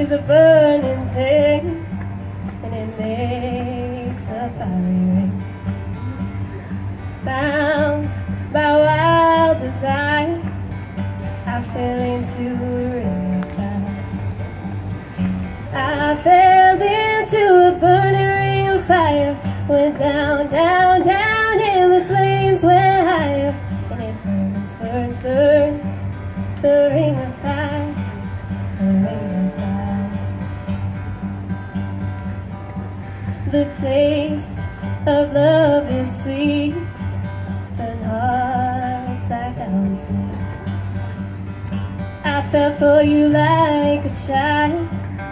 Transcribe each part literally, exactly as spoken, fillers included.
is a burning thing, and it makes a fiery ring. Bound by wild desire, I fell into a ring of fire. I fell into a burning ring of fire. Went down, down, down, and the flames went higher. And it burns, burns, burns, the ring of fire, the ring of fire. The taste of love is sweet, and hearts like ours meet. I fell for you like a child.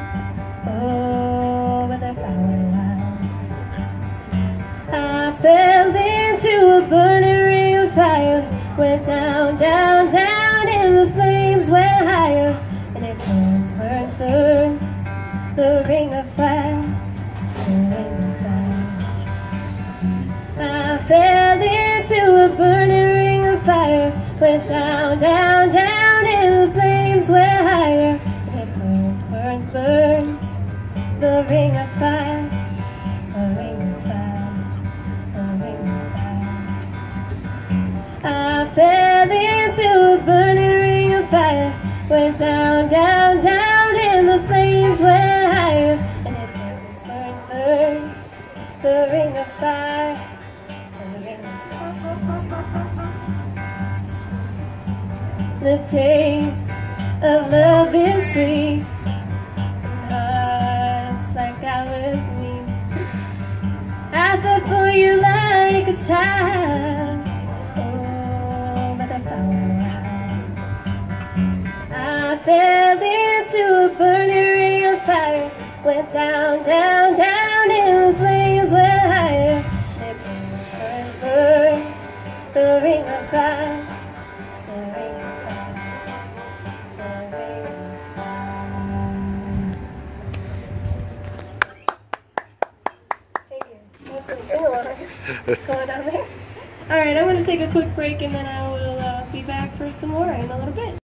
Oh, but if I went wild, I fell into a burning ring of fire. Went down, down, down, and the flames went higher. And it burns, burns, burns, the ring of fire, the ring of fire. I fell into a burning ring of fire. Went down, down, down, and the flames went higher. And it burns, burns, burns, the ring of fire, the ring of fire, the ring of fire. I fell into a burning ring of fire. Went down, down, down, and the flames went higher. And it burns, burns, burns, the ring of fire, the ring of fire. The taste of love is sweet, like I was me. I fell for you like a child. Oh, but I found out. I fell into a burning ring of fire. Went down, down, down, and the flames went higher. It burns, burns, burns, the ring of fire, the ring of fire, the ring of fire. Sing along. Going down there. Alright, I'm going to take a quick break and then I will uh, be back for some more in a little bit.